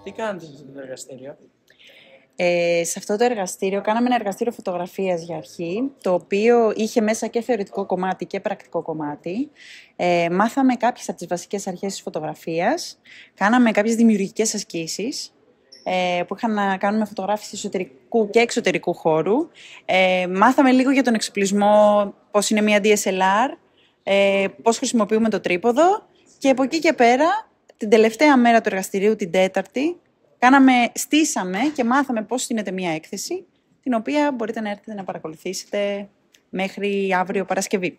Τι κάνετε σε αυτό το εργαστήριο? Σε αυτό το εργαστήριο κάναμε ένα εργαστήριο φωτογραφίας για αρχή, το οποίο είχε μέσα και θεωρητικό κομμάτι και πρακτικό κομμάτι. Μάθαμε κάποιες από τις βασικές αρχές της φωτογραφίας, κάναμε κάποιες δημιουργικές ασκήσεις που είχαν να κάνουν με φωτογράφηση εσωτερικού και εξωτερικού χώρου. Μάθαμε λίγο για τον εξοπλισμό, πώς είναι μια DSLR, πώς χρησιμοποιούμε το τρίποδο και από εκεί και πέρα, την τελευταία μέρα του εργαστηρίου, την τέταρτη, στήσαμε και μάθαμε πώς στείνεται μια έκθεση, την οποία μπορείτε να έρθετε να παρακολουθήσετε μέχρι αύριο Παρασκευή.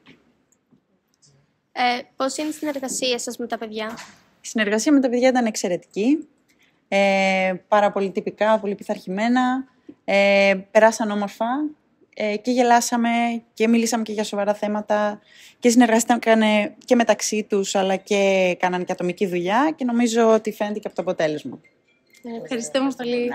Πώς είναι η συνεργασία σας με τα παιδιά? Η συνεργασία με τα παιδιά ήταν εξαιρετική, πάρα πολύ τυπικά, πολύ πειθαρχημένα, περάσαν όμορφα και γελάσαμε και μιλήσαμε και για σοβαρά θέματα και συνεργαστήκαν και μεταξύ τους, αλλά και κάναν και ατομική δουλειά και νομίζω ότι φαίνεται και από το αποτέλεσμα. Ευχαριστούμε πολύ.